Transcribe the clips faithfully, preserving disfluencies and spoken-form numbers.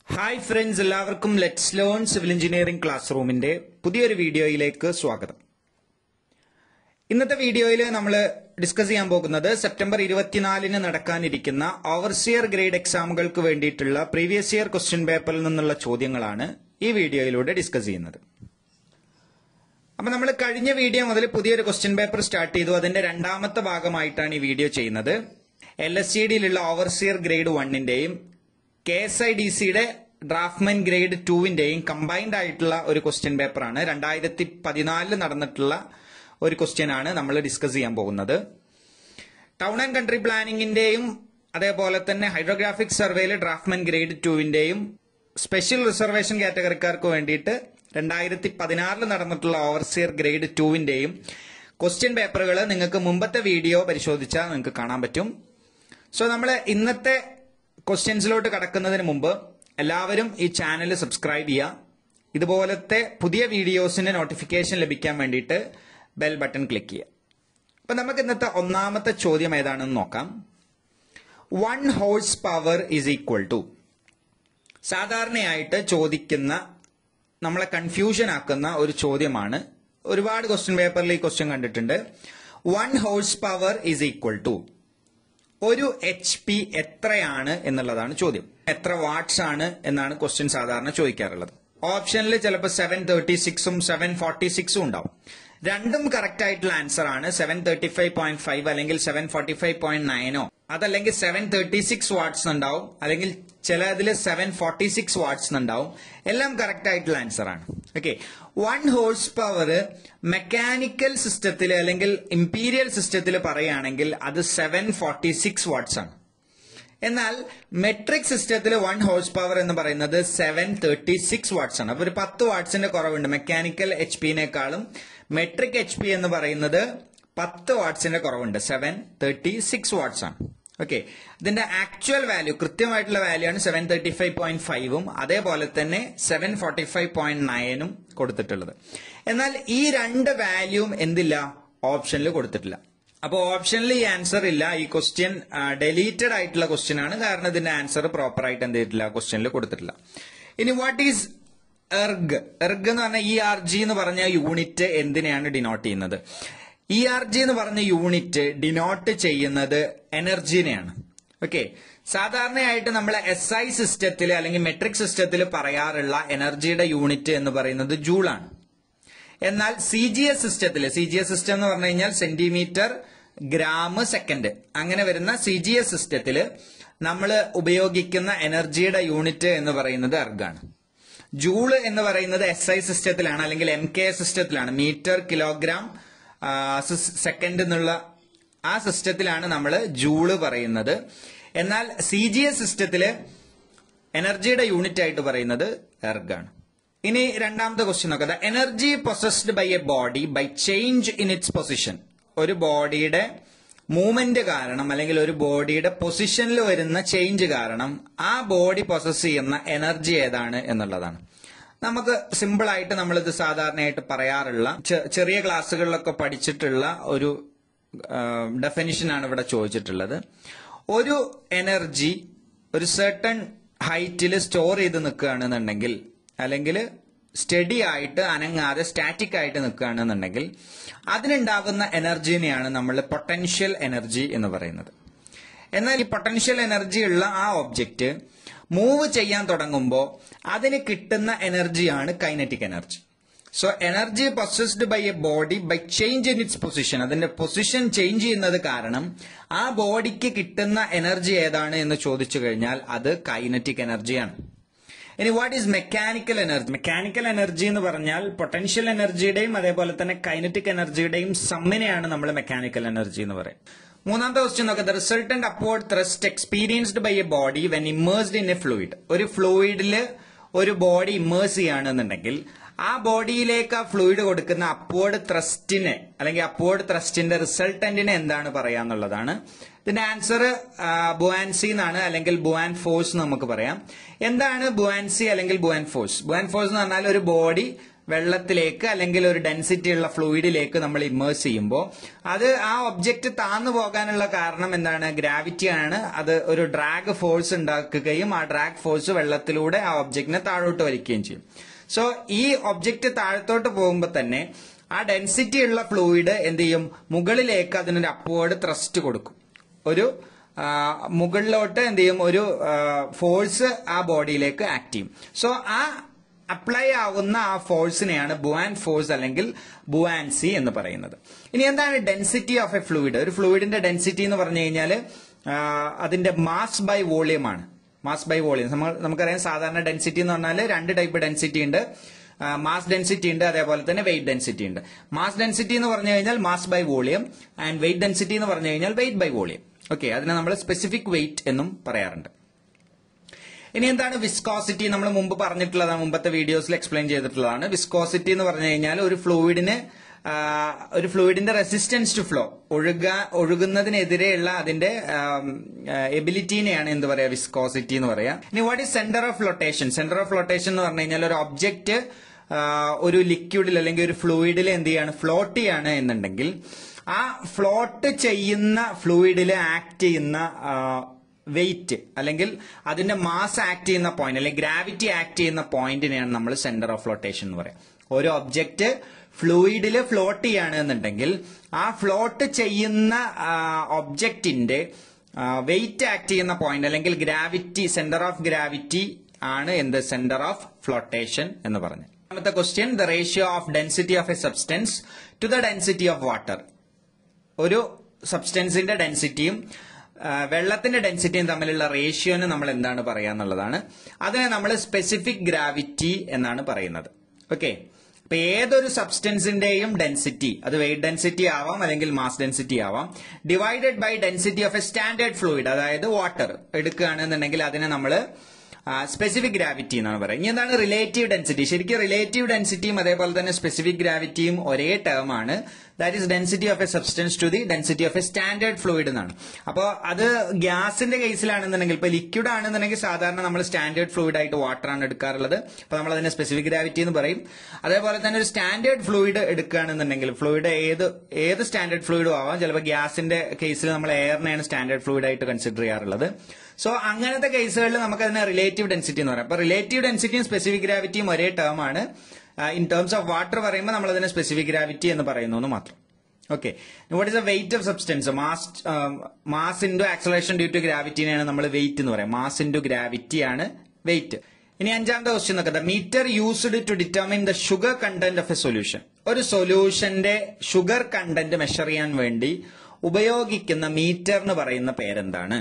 Hi friends, എല്ലാവർക്കും let's learn civil engineering class റൂമിന്റെ പുതിയൊരു വീഡിയോയിലേക്ക് സ്വാഗതം. ഇന്നത്തെ വീഡിയോയിൽ നമ്മൾ ഡിസ്കസ് ചെയ്യാൻ പോകുന്നത് സെപ്റ്റംബർ ഇരുപത്തിനാലിന് നടക്കാനിരിക്കുന്ന ഓവർസിയർ ഗ്രേഡ് എക്സാമുകൾക്ക് വേണ്ടിയിട്ടുള്ള പ്രീവിയസ് ഇയർ ക്വസ്റ്റ്യൻ പേപ്പറിൽ നിന്നുള്ള ചോദ്യങ്ങളാണ് ഈ വീഡിയോയിലൂടെ ഡിസ്കസ് ചെയ്യുന്നത്. അപ്പൊ നമ്മൾ കഴിഞ്ഞ വീഡിയോ മുതൽ പുതിയൊരു ക്വസ്റ്റ്യൻ പേപ്പർ സ്റ്റാർട്ട് ചെയ്തു. അതിന്റെ രണ്ടാമത്തെ ഭാഗമായിട്ടാണ് ഈ വീഡിയോ ചെയ്യുന്നത്. എൽ എസ് സി ഡിയിലുള്ള ഓവർസിയർ ഗ്രേഡ് വണ്ണിന്റെയും കെ എസ് ഐ ഡി സിയുടെ ഡ്രാഫ്റ്റ്മാൻ ഗ്രേഡ് ടുവിന്റെയും കമ്പൈൻഡ് ആയിട്ടുള്ള ഒരു ക്വസ്റ്റ്യൻ പേപ്പറാണ്. രണ്ടായിരത്തി പതിനാലില് നടന്നിട്ടുള്ള ഒരു ക്വസ്റ്റ്യൻ ആണ് നമ്മൾ ഡിസ്കസ് ചെയ്യാൻ പോകുന്നത്. ടൗൺ ആൻഡ് കൺട്രി പ്ലാനിംഗിന്റെയും അതേപോലെ തന്നെ ഹൈഡ്രോഗ്രാഫിക് സർവേയിലെ ഡ്രാഫ്റ്റ്മാൻ ഗ്രേഡ് ടുവിന്റെയും സ്പെഷ്യൽ റിസർവേഷൻ കാറ്റഗറിക്കാർക്ക് വേണ്ടിയിട്ട് രണ്ടായിരത്തി പതിനാറില് നടന്നിട്ടുള്ള ഓവർസിയർ ഗ്രേഡ് ടുവിന്റെയും ക്വസ്റ്റ്യൻ പേപ്പറുകൾ നിങ്ങൾക്ക് മുമ്പത്തെ വീഡിയോ പരിശോധിച്ചാൽ നിങ്ങൾക്ക് കാണാൻ പറ്റും. സോ നമ്മൾ ഇന്നത്തെ ക്വസ്റ്റ്യൻസിലോട്ട് കടക്കുന്നതിന് മുമ്പ് എല്ലാവരും ഈ ചാനൽ സബ്സ്ക്രൈബ് ചെയ്യുക. ഇതുപോലത്തെ പുതിയ വീഡിയോസിന്റെ നോട്ടിഫിക്കേഷൻ ലഭിക്കാൻ വേണ്ടിയിട്ട് ബെൽ ബട്ടൺ ക്ലിക്ക് ചെയ്യുക. അപ്പൊ നമുക്ക് ഇന്നത്തെ ഒന്നാമത്തെ ചോദ്യം ഏതാണെന്ന് നോക്കാം. One horse power is equal to, സാധാരണയായിട്ട് ചോദിക്കുന്ന നമ്മളെ കൺഫ്യൂഷൻ ആക്കുന്ന ഒരു ചോദ്യമാണ്. ഒരുപാട് ക്വസ്റ്റ്യൻ പേപ്പറിൽ ഈ ക്വസ്റ്റ്യൻ കണ്ടിട്ടുണ്ട്. One horse power is equal to, ഒരു എച്ച് പി എത്രയാണ് എന്നുള്ളതാണ് ചോദ്യം. എത്ര വാട്ട്സ് ആണ് എന്നാണ് ക്വസ്റ്റ്യൻ സാധാരണ ചോദിക്കാറുള്ളത്. ഓപ്ഷനിൽ ചിലപ്പോൾ സെവൻ തേർട്ടി സിക്സും സെവൻ ഫോർട്ടി സിക്സും ഉണ്ടാവും. രണ്ടും കറക്റ്റ് ആയിട്ടുള്ള ആൻസർ ആണ്. Seven thirty five point five അല്ലെങ്കിൽ സെവൻ ഫോർട്ടി ഫൈവ് പോയിന്റ് നയനോ അതല്ലെങ്കിൽ സെവൻ തേർട്ടി സിക്സ് വാട്ട്സ് ഉണ്ടാവും, അല്ലെങ്കിൽ ചില ഇതിൽ സെവൻ ഫോർട്ടി സിക്സ് വാട്ട്സ് ഉണ്ടാവും. എല്ലാം കറക്റ്റ് ആയിട്ടുള്ള ആൻസർ ആണ്. Okay, one horse power mechanical സിസ്റ്റത്തിൽ അല്ലെങ്കിൽ ഇംപീരിയൽ സിസ്റ്റത്തിൽ പറയുകയാണെങ്കിൽ അത് സെവൻ ഫോർട്ടി സിക്സ് വാട്ട്സ് ആണ്. എന്നാൽ മെട്രിക് സിസ്റ്റത്തിൽ വൺ ഹോഴ്സ് പവർ എന്ന് പറയുന്നത് സെവൻ തേർട്ടി സിക്സ് വാട്ട്സ് ആണ്. അപ്പൊ ഒരു പത്ത് വാട്ട്സിന്റെ കുറവുണ്ട്. മെക്കാനിക്കൽ എച്ച് പിന്നേക്കാളും മെട്രിക് എച്ച് പി എന്ന് പറയുന്നത് പത്ത് വാട്ട്സിന്റെ കുറവുണ്ട്. സെവൻ തേർട്ടി സിക്സ് വാട്ട്സ് ആണ്. ഓക്കെ, ഇതിന്റെ ആക്ച്വൽ വാല്യൂ, കൃത്യമായിട്ടുള്ള വാല്യൂ ആണ് സെവൻ തേർട്ടി ഫൈവ് പോയിന്റ് ഫൈവും അതേപോലെ തന്നെ സെവൻ ഫോർട്ടി ഫൈവ് പോയിന്റ് നയനും കൊടുത്തിട്ടുള്ളത്. എന്നാൽ ഈ രണ്ട് വാല്യൂവും എന്തില്ല, ഓപ്ഷനിൽ കൊടുത്തിട്ടില്ല. അപ്പൊ ഓപ്ഷനിൽ ഈ ആൻസർ ഇല്ല. ഈ ക്വസ്റ്റ്യൻ ഡെലീറ്റഡ് ആയിട്ടുള്ള ക്വസ്റ്റ്യൻ ആണ്. കാരണം ഇതിന്റെ ആൻസർ പ്രോപ്പർ ആയിട്ട് എന്ത് ചെയ്തിട്ടില്ല, ക്വസ്റ്റ്യനിൽ കൊടുത്തിട്ടില്ല. ഇനി വാട്ട് ഈസ് എർഗ്? എർഗ് എന്ന് പറഞ്ഞാൽ ഇ ആർ ജി എന്ന് പറഞ്ഞ യൂണിറ്റ് എന്തിനെയാണ് ഡിനോട്ട് ചെയ്യുന്നത്? ഇ ആർ ജി എന്ന് പറഞ്ഞ യൂണിറ്റ് ഡിനോട്ട് ചെയ്യുന്നത് എനർജിനെയാണ്. ഓക്കെ, സാധാരണയായിട്ട് നമ്മൾ എസ് ഐ സിസ്റ്റത്തിൽ അല്ലെങ്കിൽ മെട്രിക് സിസ്റ്റത്തിൽ പറയാറുള്ള എനർജിയുടെ യൂണിറ്റ് എന്ന് പറയുന്നത് ജൂളാണ്. എന്നാൽ സി ജി എസ് സിസ്റ്റത്തിൽ, സി ജി എസ് സിസ്റ്റം എന്ന് പറഞ്ഞു കഴിഞ്ഞാൽ സെന്റിമീറ്റർ ഗ്രാം സെക്കൻഡ് അങ്ങനെ വരുന്ന സി ജി എസ് സിസ്റ്റത്തിൽ നമ്മൾ ഉപയോഗിക്കുന്ന എനർജിയുടെ യൂണിറ്റ് എന്ന് പറയുന്നത് എർഗാണ്. ജൂള് എന്ന് പറയുന്നത് എസ് ഐ സിസ്റ്റത്തിലാണ് അല്ലെങ്കിൽ എം കെ സിസ്റ്റത്തിലാണ്. മീറ്റർ കിലോഗ്രാം സെക്കൻഡ് എന്നുള്ള ആ സിസ്റ്റത്തിലാണ് നമ്മൾ ജൂള് പറയുന്നത്. എന്നാൽ സി ജി എസ് സിസ്റ്റത്തില് എനർജിയുടെ യൂണിറ്റ് ആയിട്ട് പറയുന്നത് എർഗാണ്. ഇനി രണ്ടാമത്തെ ക്വസ്റ്റ്യൻ നോക്കാം. Energy possessed by a body by change in its position. ഒരു ബോഡിയുടെ മൂവ്മെന്റ് കാരണം അല്ലെങ്കിൽ ഒരു ബോഡിയുടെ പൊസിഷനിൽ വരുന്ന ചേഞ്ച് കാരണം ആ ബോഡി പൊസസ് ചെയ്യുന്ന എനർജി ഏതാണ് എന്നുള്ളതാണ്. നമുക്ക് സിമ്പിൾ ആയിട്ട് നമ്മളിത് സാധാരണയായിട്ട് പറയാറുള്ള ചെറിയ ക്ലാസ്സുകളിലൊക്കെ പഠിച്ചിട്ടുള്ള ഒരു ഡെഫിനിഷനാണ് ഇവിടെ ചോദിച്ചിട്ടുള്ളത്. ഒരു എനർജി ഒരു സെർട്ടൺ ഹൈറ്റിൽ സ്റ്റോർ ചെയ്ത് നിൽക്കുകയാണെന്നുണ്ടെങ്കിൽ അല്ലെങ്കിൽ സ്റ്റഡി ആയിട്ട് അനങ്ങാതെ സ്റ്റാറ്റിക് ആയിട്ട് നിൽക്കുകയാണെന്നുണ്ടെങ്കിൽ അതിനുണ്ടാകുന്ന എനർജിനെയാണ് നമ്മൾ പൊട്ടൻഷ്യൽ എനർജി എന്ന് പറയുന്നത്. എന്നാൽ ഈ പൊട്ടൻഷ്യൽ എനർജി ഉള്ള ആ ഒബ്ജക്റ്റ് മൂവ് ചെയ്യാൻ തുടങ്ങുമ്പോൾ അതിന് കിട്ടുന്ന എനർജിയാണ് kinetic energy. So energy possessed by a body by change in its position, അതിന്റെ പൊസിഷൻ ചേഞ്ച് ചെയ്യുന്നത് കാരണം ആ ബോഡിക്ക് കിട്ടുന്ന എനർജി ഏതാണ് എന്ന് ചോദിച്ചു കഴിഞ്ഞാൽ അത് കൈനറ്റിക് എനർജിയാണ്. ഇനി what is mechanical energy? Mechanical energy എന്ന് പറഞ്ഞാൽ പൊട്ടൻഷ്യൽ എനർജിയുടെയും അതേപോലെ തന്നെ കൈനറ്റിക് എനർജിയുടെയും സമ്മിനെയാണ് നമ്മൾ മെക്കാനിക്കൽ എനർജി എന്ന് പറയുന്നത്. മൂന്നാമത്തെ ക്വസ്റ്റ്യൻ നോക്കാം. The resultant upward thrust experienced by a body when immersed in a fluid. ഒരു ഫ്ലൂയിഡിൽ ഒരു ബോഡി ഇമ്മേഴ്സ് ചെയ്യുകയാണെന്നുണ്ടെങ്കിൽ ആ ബോഡിയിലേക്ക് ആ ഫ്ലൂയിഡ് കൊടുക്കുന്ന അപ്വേർഡ് ത്രസ്റ്റിനെ അല്ലെങ്കിൽ അപ്വേർഡ് ത്രസ്റ്റിന്റെ റിസൾട്ടന്റിനെ എന്താണ് പറയാന്നുള്ളതാണ്. ഇതിന്റെ ആൻസർ ബുവാൻസി എന്നാണ്, അല്ലെങ്കിൽ ബുവാൻ ഫോഴ്സ് എന്ന് നമുക്ക് പറയാം. എന്താണ് ബുവാൻസി അല്ലെങ്കിൽ ബുവാൻ ഫോഴ്സ്? ബുവാൻ ഫോഴ്സ് എന്ന് പറഞ്ഞാൽ ഒരു ബോഡി വെള്ളത്തിലേക്ക് അല്ലെങ്കിൽ ഒരു ഡെൻസിറ്റി ഉള്ള ഫ്ലൂയിഡിലേക്ക് നമ്മൾ ഇമ്മേഴ്സ് ചെയ്യുമ്പോൾ അത് ആ ഒബ്ജക്റ്റ് താന്നു പോകാനുള്ള കാരണം എന്താണ്? ഗ്രാവിറ്റിയാണ്. അത് ഒരു ഡ്രാഗ് ഫോഴ്സ് ഉണ്ടാക്കുകയും ആ ഡ്രാഗ് ഫോഴ്സ് വെള്ളത്തിലൂടെ ആ ഒബ്ജക്റ്റിനെ താഴോട്ട് വലിക്കുകയും ചെയ്യും. സോ ഈ ഒബ്ജക്റ്റ് താഴത്തോട്ട് പോകുമ്പോൾ തന്നെ ആ ഡെൻസിറ്റി ഉള്ള ഫ്ലൂയിഡ് എന്ത് ചെയ്യും? മുകളിലേക്ക് അതിനൊരു അപ്വേർഡ് ത്രസ്റ്റ് കൊടുക്കും. ഒരു മുകളിലോട്ട് എന്ത് ചെയ്യും? ഒരു ഫോഴ്സ് ആ ബോഡിയിലേക്ക് ആക്ട് ചെയ്യും. സോ ആ അപ്ലൈ ആവുന്ന ആ ഫോഴ്സിനെയാണ് ബുവാൻ ഫോഴ്സ് അല്ലെങ്കിൽ ബുവാൻസി എന്ന് പറയുന്നത്. ഇനി എന്താണ് ഡെൻസിറ്റി ഓഫ് എ ഫ്ലൂയിഡ്? ഒരു ഫ്ലൂയിഡിന്റെ ഡെൻസിറ്റി എന്ന് പറഞ്ഞു കഴിഞ്ഞാൽ അതിന്റെ മാസ് ബൈ വോളിയം ആണ്. മാസ് ബൈ വോളിയം നമ്മൾ നമുക്കറിയാം. സാധാരണ ഡെൻസിറ്റി എന്ന് പറഞ്ഞാൽ രണ്ട് ടൈപ്പ് ഡെൻസിറ്റി ഉണ്ട്. മാസ് ഡെൻസിറ്റി ഉണ്ട്, അതേപോലെ തന്നെ വെയിറ്റ് ഡെൻസിറ്റി ഉണ്ട്. മാസ് ഡെൻസിറ്റി എന്ന് പറഞ്ഞു കഴിഞ്ഞാൽ mass by volume, and weight density എന്ന് പറഞ്ഞു കഴിഞ്ഞാൽ വെയിറ്റ് ബൈ വോളിയം. ഓക്കെ, അതിനെ നമ്മൾ സ്പെസിഫിക് വെയിറ്റ് എന്നും പറയാറുണ്ട്. ഇനി എന്താണ് വിസ്കോസിറ്റി? നമ്മൾ മുമ്പ് പറഞ്ഞിട്ടുള്ളതാണ്, മുമ്പത്തെ വീഡിയോസിൽ എക്സ്പ്ലെയിൻ ചെയ്തിട്ടുള്ളതാണ്. വിസ്കോസിറ്റി എന്ന് പറഞ്ഞു കഴിഞ്ഞാൽ ഒരു ഫ്ലൂയിഡിന് ഒരു ഫ്ലൂയിഡിന്റെ റെസിസ്റ്റൻസ് ടു ഫ്ലോ, ഒഴുക ഒഴുകുന്നതിനെതിരെയുള്ള അതിന്റെ എബിലിറ്റിനെയാണ് എന്ത് പറയാ? വിസ്കോസിറ്റി എന്ന് പറയാം. ഇനി what is centre of flotation? Centre of flotation എന്ന് പറഞ്ഞു കഴിഞ്ഞാൽ ഒരു ഒബ്ജക്റ്റ് ഒരു ലിക്വിഡിൽ അല്ലെങ്കിൽ ഒരു ഫ്ലൂയിഡിൽ എന്ത് ചെയ്യാണ്? ഫ്ലോട്ട് ചെയ്യാണ് എന്നുണ്ടെങ്കിൽ ആ ഫ്ലോട്ട് ചെയ്യുന്ന ഫ്ലൂയിഡിൽ ആക്ട് ചെയ്യുന്ന വെയിറ്റ് അല്ലെങ്കിൽ അതിന്റെ മാസ് ആക്ട് ചെയ്യുന്ന പോയിന്റ് അല്ലെങ്കിൽ ഗ്രാവിറ്റി ആക്ട് ചെയ്യുന്ന പോയിന്റിനെയാണ് നമ്മൾ സെന്റർ ഓഫ് ഫ്ലോട്ടേഷൻ എന്ന് പറയാം. ഒരു ഒബ്ജക്റ്റ് ഫ്ലൂയിഡിൽ ഫ്ലോട്ട് ചെയ്യാണ് എന്നുണ്ടെങ്കിൽ ആ ഫ്ലോട്ട് ചെയ്യുന്ന ഒബ്ജക്റ്റിന്റെ വെയിറ്റ് ആക്ട് ചെയ്യുന്ന പോയിന്റ് അല്ലെങ്കിൽ ഗ്രാവിറ്റി, സെന്റർ ഓഫ് ഗ്രാവിറ്റി ആണ് എന്ത്? സെന്റർ ഓഫ് ഫ്ലോട്ടേഷൻ എന്ന് പറഞ്ഞു. രണ്ടാമത്തെ question, the ratio of density of a substance to the density of water. ഒരു സബ്സ്റ്റൻസിന്റെ ഡെൻസിറ്റിയും വെള്ളത്തിന്റെ ഡെൻസിറ്റിയും തമ്മിലുള്ള റേഷ്യോന് നമ്മൾ എന്താണ് പറയാന്നുള്ളതാണ്. അതിനെ നമ്മൾ സ്പെസിഫിക് ഗ്രാവിറ്റി എന്നാണ് പറയുന്നത്. ഓക്കെ, അപ്പൊ ഏതൊരു സബ്സ്റ്റൻസിന്റെയും ഡെൻസിറ്റി, അത് വെയിറ്റ് ഡെൻസിറ്റി ആവാം അല്ലെങ്കിൽ മാസ് ഡെൻസിറ്റി ആവാം, divided by density of a standard fluid, അതായത് വാട്ടർ എടുക്കുകയാണെന്നുണ്ടെങ്കിൽ അതിനെ നമ്മൾ സ്പെസിഫിക് ഗ്രാവിറ്റി എന്നാണ് പറയുന്നത്. ഇനി എന്താണ് റിലേറ്റീവ് ഡെൻസിറ്റി? ശരിക്കും റിലേറ്റീവ് ഡെൻസിറ്റിയും അതേപോലെ തന്നെ സ്പെസിഫിക് ഗ്രാവിറ്റിയും ഒരേ ടേം ആണ്. That is density of a substance to the density of a standard fluid എന്നാണ്. അപ്പോൾ അത് ഗ്യാസിന്റെ കേസിലാണെന്നുണ്ടെങ്കിൽ, ഇപ്പൊ ലിക്വിഡ് ആണെന്നുണ്ടെങ്കിൽ സാധാരണ നമ്മൾ സ്റ്റാൻഡേർഡ് ഫ്ലൂയിഡ് ആയിട്ട് വാട്ടർ ആണ് എടുക്കാറുള്ളത്. അപ്പൊ നമ്മൾ അതിനെ സ്പെസിഫിക് ഗ്രാവിറ്റി എന്ന് പറയും. അതേപോലെ തന്നെ ഒരു സ്റ്റാൻഡേർഡ് ഫ്ലൂയിഡ് എടുക്കുകയാണെന്നുണ്ടെങ്കിൽ, ഫ്ലൂയിഡ് ഏത് ഏത് സ്റ്റാൻഡേർഡ് ഫ്ലൂയിഡും ആവാം. ചിലപ്പോൾ ഗ്യാസിന്റെ കേസിൽ നമ്മൾ എയറിനെയാണ് സ്റ്റാൻഡേർഡ് ഫ്ലൂയിഡ് ആയിട്ട് കൺസിഡർ ചെയ്യാറുള്ളത്. സോ അങ്ങനത്തെ കേസുകളിൽ നമുക്ക് അതിനെ റിലേറ്റീവ് ഡെൻസിറ്റി എന്ന് പറയാം. അപ്പൊ റിലേറ്റീവ് ഡെൻസിറ്റിയും സ്പെസിഫിക് ഗ്രാവിറ്റിയും ഒരേ ടേം ആണ്. ഇൻ ടേംസ് ഓഫ് വാട്ടർ പറയുമ്പോൾ നമ്മൾ അതിനെ സ്പെസിഫിക് ഗ്രാവിറ്റി എന്ന് പറയുന്നു എന്ന് മാത്രം. Okay, what is the weight of substance? Mass mass into acceleration due to ഗ്രാവിറ്റിനെയാണ് നമ്മൾ വെയിറ്റ് എന്ന് പറയാം. മാസ് ഇൻറ്റു ഗ്രാവിറ്റി ആണ് വെയിറ്റ്. ഇനി അഞ്ചാമത്തെ ക്വസ്റ്റ്യൻ നോക്കാം. The meter used to determine the sugar content of a solution. ഒരു സൊല്യൂഷന്റെ ഷുഗർ കണ്ടന്റ് മെഷർ ചെയ്യാൻ വേണ്ടി ഉപയോഗിക്കുന്ന മീറ്റർ എന്ന് പറയുന്ന പേരെന്താണ്?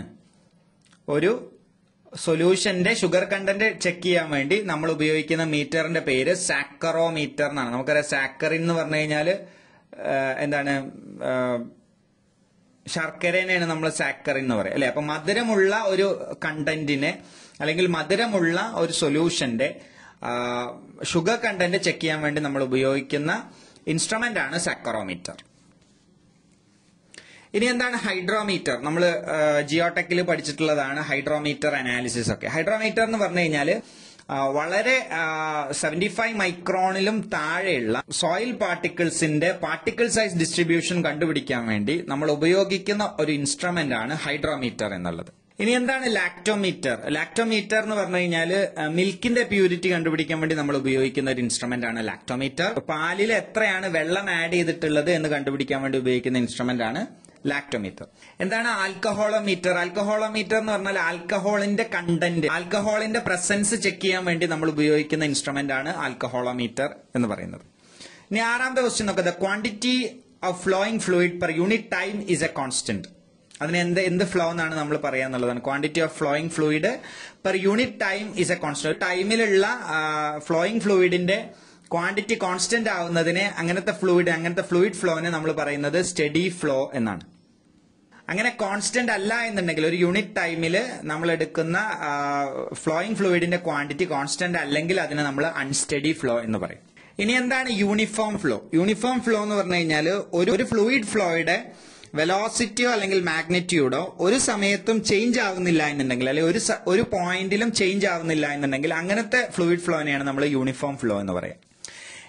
ഒരു സൊല്യൂഷന്റെ ഷുഗർ കണ്ടന്റ് ചെക്ക് ചെയ്യാൻ വേണ്ടി നമ്മൾ ഉപയോഗിക്കുന്ന മീറ്ററിന്റെ പേര് സാക്കറോമീറ്റർ എന്നാണ്. നമുക്കറിയാം സാക്കറിൻ എന്ന് പറഞ്ഞു കഴിഞ്ഞാല് എന്താണ്? ശർക്കരനെയാണ് നമ്മൾ സാക്കറിൻ എന്ന് പറയുക, അല്ലെ? അപ്പൊ മധുരമുള്ള ഒരു കണ്ടന്റിനെ അല്ലെങ്കിൽ മധുരമുള്ള ഒരു സൊല്യൂഷന്റെ ഷുഗർ കണ്ടന്റ് ചെക്ക് ചെയ്യാൻ വേണ്ടി നമ്മൾ ഉപയോഗിക്കുന്ന ഇൻസ്ട്രുമെന്റ് ആണ് സാക്കറോമീറ്റർ. ഇനി എന്താണ് ഹൈഡ്രോമീറ്റർ? നമ്മൾ ജിയോടെക്കിൽ പഠിച്ചിട്ടുള്ളതാണ് ഹൈഡ്രോമീറ്റർ അനാലിസിസ് ഒക്കെ. ഹൈഡ്രോമീറ്റർ എന്ന് പറഞ്ഞു കഴിഞ്ഞാല് വളരെ സെവന്റി ഫൈവ് മൈക്രോണിലും താഴെയുള്ള സോയിൽ പാർട്ടിക്കിൾസിന്റെ പാർട്ടിക്കിൾ സൈസ് ഡിസ്ട്രിബ്യൂഷൻ കണ്ടുപിടിക്കാൻ വേണ്ടി നമ്മൾ ഉപയോഗിക്കുന്ന ഒരു ഇൻസ്ട്രുമെന്റ് ആണ് ഹൈഡ്രോമീറ്റർ എന്നുള്ളത്. ഇനി എന്താണ് ലാക്ടോമീറ്റർ? ലാക്ടോമീറ്റർ എന്ന് പറഞ്ഞു കഴിഞ്ഞാൽ മിൽക്കിന്റെ പ്യൂരിറ്റി കണ്ടുപിടിക്കാൻ വേണ്ടി നമ്മൾ ഉപയോഗിക്കുന്ന ഒരു ഇൻസ്ട്രുമെന്റ് ആണ് ലാക്ടോമീറ്റർ. പാലിൽ എത്രയാണ് വെള്ളം ആഡ് ചെയ്തിട്ടുള്ളത് എന്ന് കണ്ടുപിടിക്കാൻ വേണ്ടി ഉപയോഗിക്കുന്ന ഇൻസ്ട്രുമെന്റ് ആണ് ലാക്ടോമീറ്റർ. എന്താണ് ആൽക്കഹോളോമീറ്റർ? ആൽക്കഹോളോമീറ്റർ എന്ന് പറഞ്ഞാൽ ആൽക്കഹോളിന്റെ കണ്ടന്റ്, ആൽക്കഹോളിന്റെ പ്രസൻസ് ചെക്ക് ചെയ്യാൻ വേണ്ടി നമ്മൾ ഉപയോഗിക്കുന്ന ഇൻസ്ട്രുമെന്റ് ആണ് ആൽക്കഹോളോമീറ്റർ എന്ന് പറയുന്നത്. ഇനി ആറാമത്തെ ക്വസ്റ്റ്യൻ നോക്കുക. The quantity of flowing fluid per unit time is a constant. അതിന് എന്ത് എന്ത് ഫ്ലോ എന്നാണ് നമ്മൾ പറയാന്നുള്ളതാണ്. Quantity of flowing fluid per unit time is a constant. ടൈമിലുള്ള ഫ്ലോയിങ് ഫ്ലൂയിഡിന്റെ ക്വാണ്ടിറ്റി കോൺസ്റ്റന്റ് ആവുന്നതിനെ അങ്ങനത്തെ ഫ്ലൂയിഡ് അങ്ങനത്തെ ഫ്ലൂയിഡ് ഫ്ലോനെ നമ്മൾ പറയുന്നത് സ്റ്റഡി ഫ്ലോ എന്നാണ്. അങ്ങനെ കോൺസ്റ്റന്റ് അല്ല എന്നുണ്ടെങ്കിൽ ഒരു യൂണിറ്റ് ടൈമിൽ നമ്മൾ എടുക്കുന്ന ഫ്ലോയിങ് ഫ്ലൂയിഡിന്റെ ക്വാണ്ടിറ്റി കോൺസ്റ്റന്റ് അല്ലെങ്കിൽ അതിനെ നമ്മൾ അൺസ്റ്റഡി ഫ്ലോ എന്ന് പറയും. ഇനി എന്താണ് യൂണിഫോം ഫ്ലോ? യൂണിഫോം ഫ്ലോ എന്ന് പറഞ്ഞു കഴിഞ്ഞാൽ ഒരു ഫ്ലൂയിഡ് ഫ്ലോയുടെ വെലോസിറ്റിയോ അല്ലെങ്കിൽ മാഗ്നിറ്റ്യൂഡോ ഒരു സമയത്തും ചേഞ്ച് ആവുന്നില്ല എന്നുണ്ടെങ്കിൽ, അല്ലെങ്കിൽ ഒരു ഒരു പോയിന്റിലും ചേഞ്ച് ആവുന്നില്ല എന്നുണ്ടെങ്കിൽ അങ്ങനത്തെ ഫ്ലൂയിഡ് ഫ്ലോനെയാണ് നമ്മൾ യൂണിഫോം ഫ്ലോ എന്ന് പറയുക.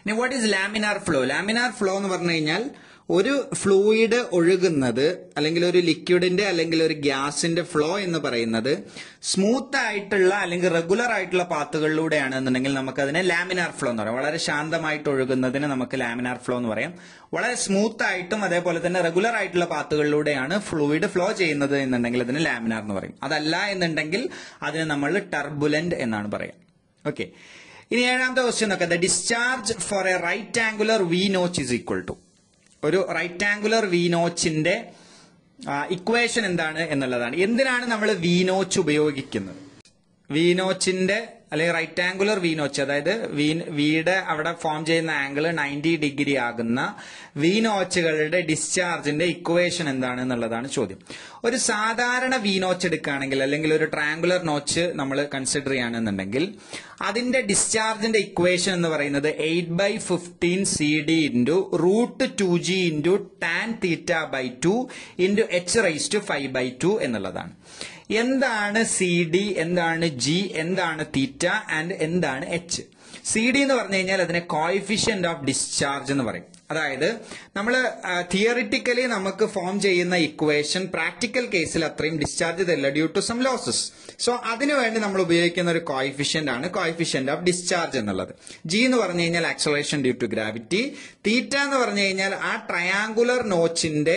ഇനി what is laminar flow? Laminar flow എന്ന് പറഞ്ഞു കഴിഞ്ഞാൽ ഒരു ഫ്ലൂയിഡ് ഒഴുകുന്നത് അല്ലെങ്കിൽ ഒരു ലിക്വിഡിന്റെ അല്ലെങ്കിൽ ഒരു ഗ്യാസിന്റെ ഫ്ലോ എന്ന് പറയുന്നത് സ്മൂത്ത് ആയിട്ടുള്ള അല്ലെങ്കിൽ റെഗുലർ ആയിട്ടുള്ള പാത്തുകളിലൂടെയാണ് എന്നുണ്ടെങ്കിൽ നമുക്ക് അതിനെ ലാമിനാർ ഫ്ലോ എന്ന് പറയാം. വളരെ ശാന്തമായിട്ട് ഒഴുകുന്നതിന് നമുക്ക് ലാമിനാർ ഫ്ലോ എന്ന് പറയാം. വളരെ സ്മൂത്ത് ആയിട്ടും അതേപോലെ തന്നെ റെഗുലർ ആയിട്ടുള്ള പാത്തുകളിലൂടെയാണ് ഫ്ലൂയിഡ് ഫ്ലോ ചെയ്യുന്നത് എന്നുണ്ടെങ്കിൽ അതിന് ലാമിനാർ എന്ന് പറയും. അതല്ല എന്നുണ്ടെങ്കിൽ അതിന് നമ്മൾ ടർബുലന്റ് എന്നാണ് പറയാം. ഓക്കെ, ഇനി ഏഴാമത്തെ ക്വസ്റ്റ്യൻ നോക്കാം. The discharge for a right angular V notch is equal to. ഒരു റൈറ്റ് ആംഗുലർ വി നോച്ചിന്റെ ഇക്വേഷൻ എന്താണ് എന്നുള്ളതാണ്. എന്തിനാണ് നമ്മൾ വി നോച്ച് ഉപയോഗിക്കുന്നത്? വി നോച്ചിന്റെ അല്ലെങ്കിൽ റൈറ്റ് ആംഗുലർ വി നോച്ച്, അതായത് വി വിയുടെ അവിടെ ഫോം ചെയ്യുന്ന ആംഗിൾ നയൻറ്റി ഡിഗ്രി ആകുന്ന വി നോച്ചുകളുടെ ഡിസ്ചാർജിന്റെ ഇക്വേഷൻ എന്താണ് എന്നുള്ളതാണ് ചോദ്യം. ഒരു സാധാരണ വി നോച്ച് എടുക്കുകയാണെങ്കിൽ അല്ലെങ്കിൽ ഒരു ട്രയാങ്കുലർ നോച്ച് നമ്മൾ കൺസിഡർ ചെയ്യുകയാണെന്നുണ്ടെങ്കിൽ അതിന്റെ ഡിസ്ചാർജിന്റെ ഇക്വേഷൻ എന്ന് പറയുന്നത് eight by fifteen C D into root two G into tan theta by two into H raise to five by two എന്നുള്ളതാണ്. എന്താണ് സി ഡി, എന്താണ് ജി, എന്താണ് തീറ്റ ആൻഡ് എന്താണ് എച്ച്? സി ഡി എന്ന് പറഞ്ഞു കഴിഞ്ഞാൽ അതിനെ കോഎഫിഷ്യന്റ് ഓഫ് ഡിസ്ചാർജ് എന്ന് പറയും. അതായത് നമ്മൾ തിയറിറ്റിക്കലി നമുക്ക് ഫോം ചെയ്യുന്ന ഇക്വേഷൻ പ്രാക്ടിക്കൽ കേസിൽ അത്രയും ഡിസ്ചാർജ് തരില്ല due to some losses. So അതിനുവേണ്ടി നമ്മൾ ഉപയോഗിക്കുന്ന ഒരു കോഎഫിഷ്യന്റ് ആണ് കോഎഫിഷ്യന്റ് ഓഫ് ഡിസ്ചാർജ് എന്നുള്ളത്. ജി എന്ന് പറഞ്ഞു കഴിഞ്ഞാൽ acceleration due to gravity. Theta എന്ന് പറഞ്ഞു കഴിഞ്ഞാൽ ആ ട്രയാങ്കുലർ നോച്ചിന്റെ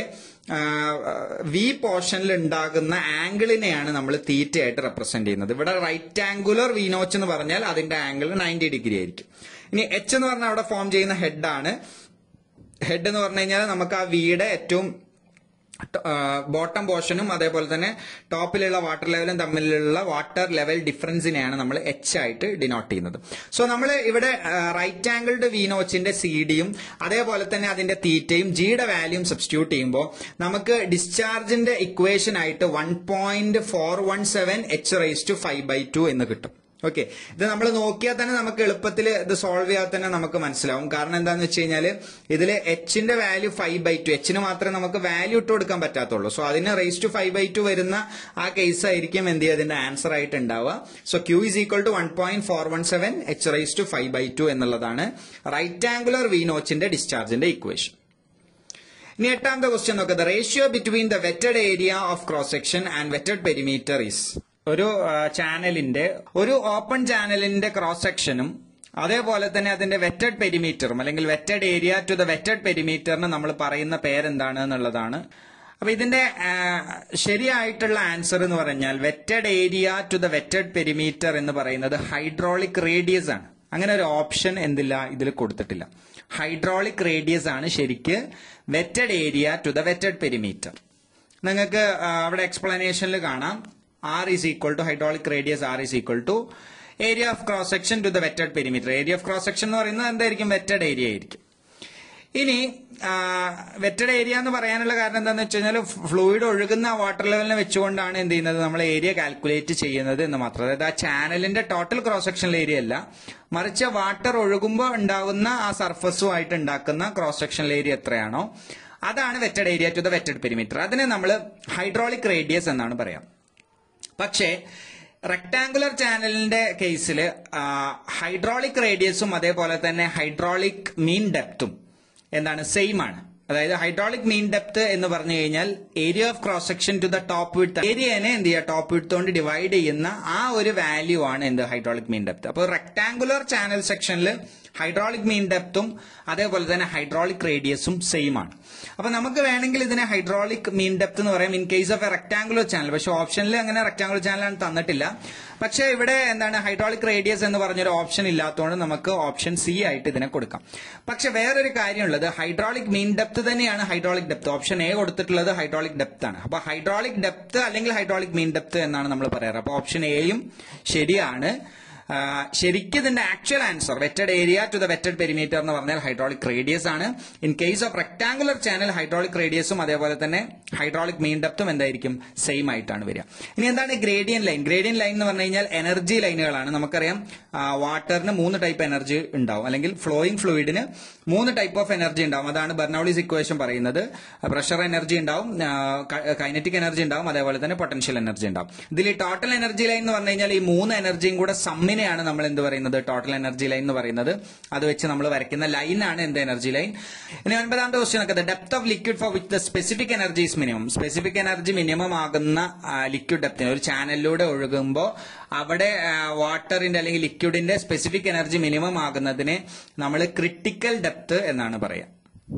വി പോർഷനിൽ ഉണ്ടാകുന്ന ആംഗിളിനെയാണ് നമ്മൾ തീറ്റ ആയിട്ട് റെപ്രസെന്റ് ചെയ്യുന്നത്. ഇവിടെ റൈറ്റ് ആംഗുലർ വി നോച്ച് എന്ന് പറഞ്ഞാൽ അതിന്റെ ആംഗിൾ നയൻറ്റി ഡിഗ്രി ആയിരിക്കും. ഇനി എച്ച് എന്ന് പറഞ്ഞാൽ അവിടെ ഫോം ചെയ്യുന്ന ഹെഡാണ്. ഹെഡ് എന്ന് പറഞ്ഞു കഴിഞ്ഞാൽ നമുക്ക് ആ വിയുടെ ഏറ്റവും ബോട്ടം പോർഷനും അതേപോലെ തന്നെ ടോപ്പിലുള്ള വാട്ടർ ലെവലും തമ്മിലുള്ള വാട്ടർ ലെവൽ ഡിഫറൻസിനെയാണ് നമ്മൾ എച്ച് ആയിട്ട് ഡിനോട്ട് ചെയ്യുന്നത്. സോ നമ്മൾ ഇവിടെ റൈറ്റ് ആംഗിൾഡ് വി നോച്ചിന്റെ സി ഡിയും അതേപോലെ തന്നെ അതിന്റെ തീറ്റയും ജിയുടെ വാല്യൂം സബ്സ്റ്റിറ്റ്യൂട്ട് ചെയ്യുമ്പോൾ നമുക്ക് ഡിസ്ചാർജിന്റെ ഇക്വേഷൻ ആയിട്ട് one point four one seven H raise to five by two എന്ന് കിട്ടും. ഓക്കെ, ഇത് നമ്മൾ നോക്കിയാൽ തന്നെ നമുക്ക് എളുപ്പത്തിൽ ഇത് സോൾവ് ചെയ്യാൻ തന്നെ നമുക്ക് മനസ്സിലാവും. കാരണം എന്താന്ന് വെച്ച് കഴിഞ്ഞാൽ ഇതിൽ എച്ചിന്റെ വാല്യൂ ഫൈവ് ബൈ ടു, എച്ചിന് മാത്രമേ നമുക്ക് വാല്യൂ ഇട്ട് കൊടുക്കാൻ പറ്റാത്തുള്ളൂ. സോ അതിന് raise to five by two വരുന്ന ആ കേസ് ആയിരിക്കും എന്ത് ചെയ്യുക അതിന്റെ ആൻസർ ആയിട്ട് ഉണ്ടാവുക. So Q is equal to one point four one seven H raise to five by two എന്നുള്ളതാണ് റൈറ്റ് ആംഗുലർ വി നോച്ചിന്റെ ഡിസ്ചാർജിന്റെ ഇക്വേഷൻ. ഇനി എട്ടാമത്തെ ക്വസ്റ്റ്യൻ നോക്കുക. The ratio between the wetted area of cross section and wetted perimeter is. ഒരു ചാനലിന്റെ ഒരു open ചാനലിന്റെ ക്രോസ് സെക്ഷനും അതേപോലെ തന്നെ അതിന്റെ വെറ്റഡ് പെരിമീറ്ററും അല്ലെങ്കിൽ wetted area to the wetted പെരിമീറ്ററിന് നമ്മൾ പറയുന്ന പേരെന്താണ് എന്നുള്ളതാണ്. അപ്പൊ ഇതിന്റെ ശരിയായിട്ടുള്ള ആൻസർ എന്ന് പറഞ്ഞാൽ wetted area to the wetted perimeter എന്ന് പറയുന്നത് ഹൈഡ്രോളിക് റേഡിയസ് ആണ്. അങ്ങനെ ഒരു ഓപ്ഷൻ എന്തില്ല ഇതിൽ കൊടുത്തിട്ടില്ല. ഹൈഡ്രോളിക് റേഡിയസ് ആണ് ശരിക്ക് wetted area to the wetted perimeter. നിങ്ങൾക്ക് അവിടെ എക്സ്പ്ലനേഷനിൽ കാണാം. R is equal to hydraulic radius R is equal to area of cross section to the wetted perimeter. Area of cross section എന്ന് പറയുന്നത് എന്തായിരിക്കും? വെറ്റഡ് ഏരിയ ആയിരിക്കും. ഇനി വെറ്റഡ് ഏരിയ എന്ന് പറയാനുള്ള കാരണം എന്താണെന്ന് വെച്ച് കഴിഞ്ഞാൽ ഫ്ലൂയിഡ് ഒഴുകുന്ന വാട്ടർ ലെവലിനെ വെച്ചുകൊണ്ടാണ് എന്ത് ചെയ്യുന്നത് നമ്മൾ ഏരിയ കാൽക്കുലേറ്റ് ചെയ്യുന്നത് എന്ന് മാത്രം. അതായത് ആ ചാനലിന്റെ ടോട്ടൽ ക്രോസ് സെക്ഷണൽ ഏരിയ അല്ല, മറിച്ച് വാട്ടർ ഒഴുകുമ്പോൾ ഉണ്ടാകുന്ന ആ സർഫസുമായിട്ട് ഉണ്ടാക്കുന്ന ക്രോസ് സെക്ഷണൽ ഏരിയ എത്രയാണോ അതാണ് wetted area to the wetted perimeter. അതിനെ നമ്മൾ ഹൈഡ്രോളിക് റേഡിയസ് എന്നാണ് പറയാം. പക്ഷേ റെക്ടാങ്കുലർ ചാനലിന്റെ കേസിൽ ഹൈഡ്രോളിക് റേഡിയസും അതേപോലെ തന്നെ ഹൈഡ്രോളിക് മീൻ ഡെപ്തും എന്താണ് സെയിം ആണ്. അതായത് ഹൈഡ്രോളിക് മീൻ ഡെപ്ത് എന്ന് പറഞ്ഞു കഴിഞ്ഞാൽ area of cross section to the top width, ഏരിയനെ എന്ത് ചെയ്യുക ടോപ്പ് വിഡ്ത്ത് കൊണ്ട് ഡിവൈഡ് ചെയ്യുന്ന ആ ഒരു വാല്യൂ ആണ് എന്ത് ഹൈഡ്രോളിക് മീൻ ഡെപ്ത്. അപ്പോൾ റെക്ടാങ്കുലർ ചാനൽ സെക്ഷനിൽ ഹൈഡ്രോളിക് മീൻ ഡെപ്തും അതേപോലെ തന്നെ ഹൈഡ്രോളിക് റേഡിയസും സെയിം ആണ്. അപ്പൊ നമുക്ക് വേണമെങ്കിൽ ഇതിനെ ഹൈഡ്രോളിക് മീൻ ഡെപ്ത് എന്ന് പറയാം in case of a rectangular channel. പക്ഷെ ഓപ്ഷനിൽ അങ്ങനെ റെക്ടാങ്കുലർ ചാനലാണ് തന്നിട്ടില്ല. പക്ഷെ ഇവിടെ എന്താണ് ഹൈഡ്രോളിക് റേഡിയസ് എന്ന് പറഞ്ഞൊരു ഓപ്ഷൻ ഇല്ലാത്തതുകൊണ്ട് നമുക്ക് ഓപ്ഷൻ സി ആയിട്ട് ഇതിനെ കൊടുക്കാം. പക്ഷെ വേറൊരു കാര്യമുള്ളത് ഹൈഡ്രോളിക് മീൻ ഡെപ്ത് തന്നെയാണ് ഹൈഡ്രോളിക് ഡെപ്ത്. ഓപ്ഷൻ എ കൊടുത്തിട്ടുള്ളത് ഹൈഡ്രോളിക് ഡെപ്ത് ആണ്. അപ്പൊ ഹൈഡ്രോളിക് ഡെപ്ത് അല്ലെങ്കിൽ ഹൈഡ്രോളിക് മീൻ ഡെപ്ത് എന്നാണ് നമ്മൾ പറയാറ്. അപ്പൊ ഓപ്ഷൻ എയും ശരിയാണ്. ശരിക്കും ഇതിന്റെ actual answer wetted area to the wetted perimeter എന്ന് പറഞ്ഞാൽ ഹൈഡ്രോളിക് റേഡിയസ് ആണ്. In case of rectangular channel hydraulic റേഡിയസും അതേപോലെ തന്നെ ഹൈഡ്രോളിക് മീൻ ഡെപ്തും എന്തായിരിക്കും സെയിം ആയിട്ടാണ് വരിക. ഇനി എന്താണ് ഗ്രേഡിയൻ ലൈൻ? ഗ്രേഡിയൻ ലൈൻ എന്ന് പറഞ്ഞു കഴിഞ്ഞാൽ എനർജി ലൈനുകളാണ്. നമുക്കറിയാം വാട്ടറിന് മൂന്ന് ടൈപ്പ് എനർജി ഉണ്ടാവും, അല്ലെങ്കിൽ ഫ്ലോയിങ് ഫ്ലൂയിഡിന് മൂന്ന് ടൈപ്പ് ഓഫ് എനർജി ഉണ്ടാവും. അതാണ് ബെർണൌളിസ് ഇക്വേഷൻ പറയുന്നത്. പ്രഷർ എനർജി ഉണ്ടാവും, കൈനറ്റിക് എനർജി ഉണ്ടാവും, അതേപോലെ തന്നെ പൊട്ടൻഷ്യൽ എനർജി ഉണ്ടാവും. ഇതിൽ ടോട്ടൽ എനർജി ലൈൻ എന്ന് പറഞ്ഞു കഴിഞ്ഞാൽ ഈ മൂന്ന് എനർജിയും കൂടെ സമ്മിന് ഒന്നിനെയാണ് നമ്മൾ എന്ത് പറയുന്നത് ടോട്ടൽ എനർജി ലൈൻ എന്ന് പറയുന്നത്. അത് വെച്ച് നമ്മൾ വരയ്ക്കുന്ന ലൈനാണ് എന്ത് എനർജി ലൈൻ. ഇനി ഒൻപതാമത്തെ ക്വസ്റ്റ്യൻ ഒക്കെ depth of liquid for which the specific energy is minimum. Specific energy minimum ആകുന്ന ലിക്വിഡ് ഡെപ്തിന് ഒരു ചാനലിലൂടെ ഒഴുകുമ്പോൾ അവിടെ വാട്ടറിന്റെ അല്ലെങ്കിൽ ലിക്വിഡിന്റെ സ്പെസിഫിക് എനർജി മിനിമം ആകുന്നതിനെ നമ്മൾ ക്രിട്ടിക്കൽ ഡെപ്ത് എന്നാണ് പറയുക.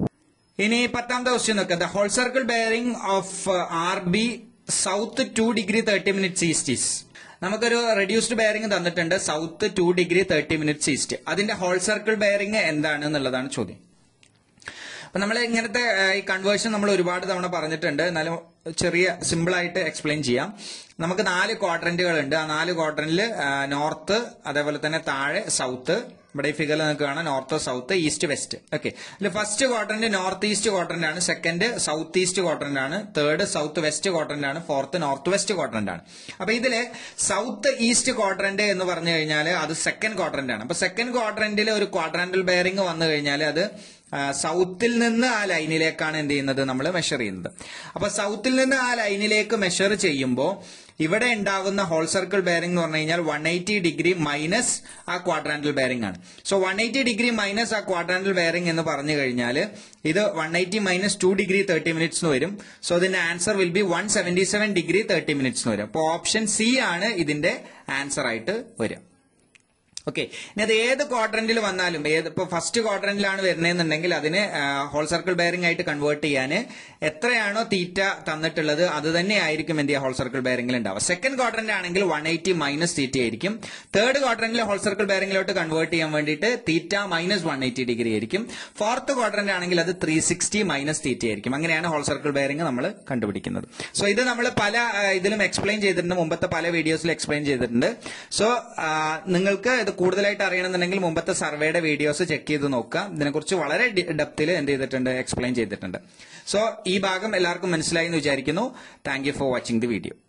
ഇനി പത്താമത്തെ ക്വസ്റ്റ്യൻ നോക്കുക. The whole circle bearing of R B south two degree thirty minutes east is. നമുക്കൊരു റെഡ്യൂസ്ഡ് ബെയറിംഗ് തന്നിട്ടുണ്ട് south two degree thirty minutes east. അതിന്റെ ഹോൾ സർക്കിൾ ബെയറിംഗ് എന്താണ് എന്നുള്ളതാണ് ചോദ്യം. അപ്പൊ നമ്മൾ ഇങ്ങനത്തെ ഈ കൺവേർഷൻ നമ്മൾ ഒരുപാട് തവണ പറഞ്ഞിട്ടുണ്ട്. എന്നാലും ചെറിയ സിമ്പിൾ ആയിട്ട് എക്സ്പ്ലെയിൻ ചെയ്യാം. നമുക്ക് നാല് ക്വാഡ്രന്റുകൾ ഉണ്ട്. ആ നാല് ക്വാഡ്രന്റിൽ നോർത്ത്, അതേപോലെ തന്നെ താഴെ സൗത്ത്. ഇവിടെ ഈ ഫിഗറിൽ നിങ്ങൾക്ക് കാണാം north, south, east, west. Okay, ഇതിൽ first quadrant north east quadrant ആണ്, സെക്കൻഡ് സൗത്ത് ഈസ്റ്റ് ക്വാഡ്രന്റ് ആണ്, തേർഡ് സൗത്ത് വെസ്റ്റ് ക്വാഡ്രന്റ് ആണ്, ഫോർത്ത് നോർത്ത് വെസ്റ്റ് ക്വാഡ്രന്റ് ആണ്. അപ്പൊ ഇതില് സൗത്ത് ഈസ്റ്റ് ക്വാഡ്രന്റ് എന്ന് പറഞ്ഞു കഴിഞ്ഞാൽ അത് സെക്കൻഡ് ക്വാഡ്രന്റ് ആണ്. അപ്പൊ സെക്കൻഡ് ക്വാഡ്രന്റിൽ ഒരു ക്വാഡ്രാന്റൽ ബെയറിംഗ് വന്നു കഴിഞ്ഞാൽ അത് സൗത്തിൽ നിന്ന് ആ ലൈനിലേക്കാണ് എന്ത് ചെയ്യുന്നത് നമ്മൾ മെഷർ ചെയ്യുന്നത്. അപ്പൊ സൗത്തിൽ നിന്ന് ആ ലൈനിലേക്ക് മെഷർ ചെയ്യുമ്പോൾ ഇവിടെ ഉണ്ടാകുന്ന ഹോൾ സർക്കിൾ ബെയറിംഗ് എന്ന് പറഞ്ഞു കഴിഞ്ഞാൽ വൺ എയ്റ്റി ഡിഗ്രി മൈനസ് ആ ക്വാഡ്രാന്റൽ ബെയറിംഗ് ആണ്. So one eighty degree minus ആ ക്വാഡ്രാന്റൽ ബെയറിംഗ് എന്ന് പറഞ്ഞു കഴിഞ്ഞാൽ ഇത് one eighty minus two degree thirty minutes എന്ന് വരും. സോ ഇതിന്റെ answer will be one seventy seven degree thirty minutes എന്ന് വരും. അപ്പൊ ഓപ്ഷൻ സി ആണ് ഇതിന്റെ ആൻസർ ആയിട്ട് വരിക. ഓക്കെ, ഇനി അത് ഏത് ക്വാഡ്രന്റിൽ വന്നാലും, ഏത് ഇപ്പൊ ഫസ്റ്റ് ക്വാഡ്രന്റിലാണ് വരുന്നതെന്നുണ്ടെങ്കിൽ അതിനെ ഹോൾ സർക്കിൾ ബെയറിംഗ് ആയിട്ട് കൺവേർട്ട് ചെയ്യാൻ എത്രയാണോ തീറ്റ തന്നിട്ടുള്ളത് അത് തന്നെ ആയിരിക്കും എന്ത് ചെയ്യുക ഹോൾ സർക്കിൾ ബെയറിംഗിൽ ഉണ്ടാവുക. സെക്കൻഡ് ക്വാഡ്രന്റ് ആണെങ്കിൽ വൺ എയ്റ്റി മൈനസ് തീറ്റ ആയിരിക്കും. തേർഡ് ക്വാഡ്രന്റിൽ ഹോൾ സർക്കിൾ ബെയറിംഗിലോട്ട് കൺവേർട്ട് ചെയ്യാൻ വേണ്ടിയിട്ട് theta minus one eighty degree ആയിരിക്കും. ഫോർത്ത് ക്വാഡ്രന്റ് ആണെങ്കിൽ അത് ത്രീ സിക്സ്റ്റി മൈനസ് തീറ്റ ആയിരിക്കും. അങ്ങനെയാണ് ഹോൾ സർക്കിൾ ബെയറിംഗ് നമ്മൾ കണ്ടുപിടിക്കുന്നത്. സോ ഇത് നമ്മൾ പല ഇതിലും എക്സ്പ്ലെയിൻ ചെയ്തിട്ടുണ്ട്, മുമ്പത്തെ പല വീഡിയോസിൽ എക്സ്പ്ലെയിൻ ചെയ്തിട്ടുണ്ട്. സോ നിങ്ങൾക്ക് ഇത് കൂടുതലായിട്ട് അറിയണമെന്നുണ്ടെങ്കിൽ മുമ്പത്തെ സർവേയുടെ വീഡിയോസ് ചെക്ക് ചെയ്ത് നോക്കുക. ഇതിനെക്കുറിച്ച് വളരെ ഡെപ്തിൽ എന്ത് ചെയ്തിട്ടുണ്ട് എക്സ്പ്ലെയിൻ ചെയ്തിട്ടുണ്ട്. സോ ഈ ഭാഗം എല്ലാവർക്കും മനസ്സിലായി എന്ന് വിചാരിക്കുന്നു. Thank you for watching the video.